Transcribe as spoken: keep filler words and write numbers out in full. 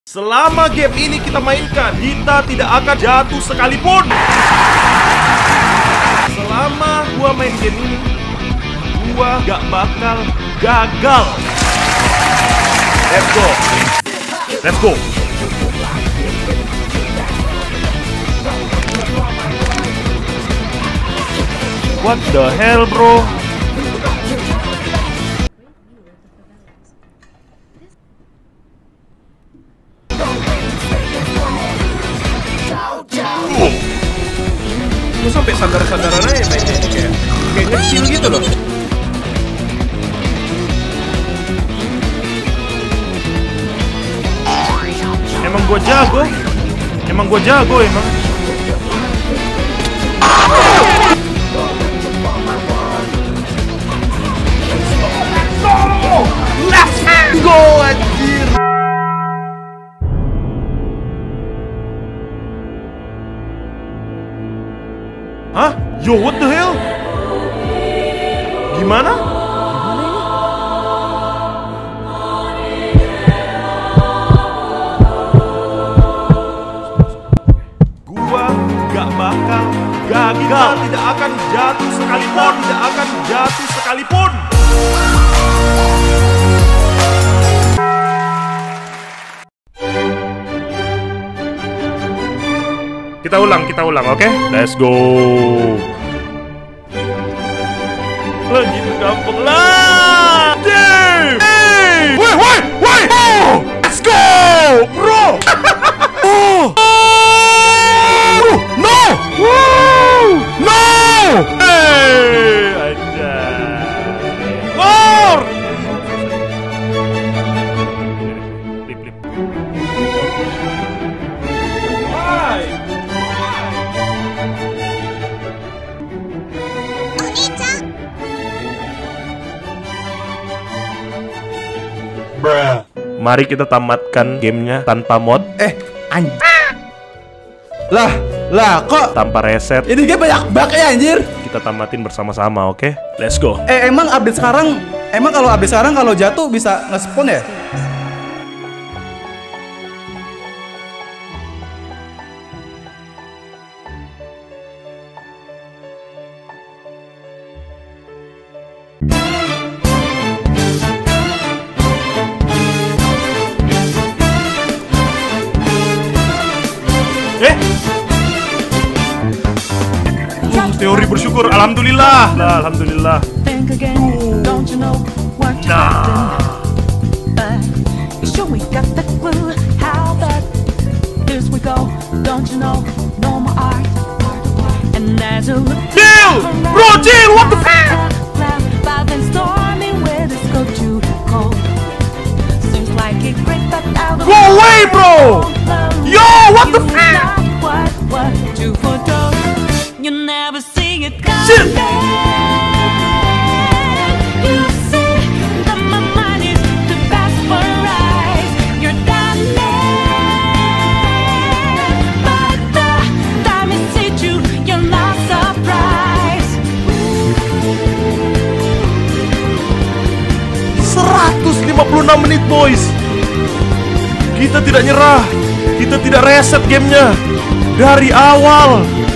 Selama game ini kita mainkan, kita tidak akan jatuh sekalipun. Selama gua main game ini, gua gak bakal gagal. Let's go. Let's go. What the hell, bro? Gue sampai sadar-sadaran aja mainnya ini kayak kayak ngecil gitu loh. Emang gue jago, emang gue jago emang. Let's go anjir. Hah? Yo, what the hell? Gimana? Gua gak bakal gagal. Kita tidak akan jatuh sekalipun. Tidak akan jatuh sekalipun. Kita ulang, kita ulang, oke? Okay? Let's go. Lah gitu gampang lah. Damn. Hey. Wait, wait, wait. Oh. Let's go, bro. Oh. Oh. No. Woo. No. Hey. Aja. More. Flip, flip. Why? Bruh. Mari kita tamatkan gamenya tanpa mod. Eh, anjir. Lah, lah kok tanpa reset. ini game banyak bugnya anjir. Kita tamatin bersama-sama, oke? Okay? Let's go. Eh, emang update sekarang, emang kalau update sekarang kalau jatuh bisa nge-spawn ya? Eh? Uh, teori bersyukur, alhamdulillah. Lah, alhamdulillah. Nah. Chill! Bro, chill! What the fuck? Go away, bro! Yo, what the fuck? You never see it coming. Chill! You see that my mind is too fast for eyes. You're done but the time it hit you, you're not surprised. seratus lima puluh enam menit, boys. Kita tidak nyerah. Kita tidak reset gamenya dari awal.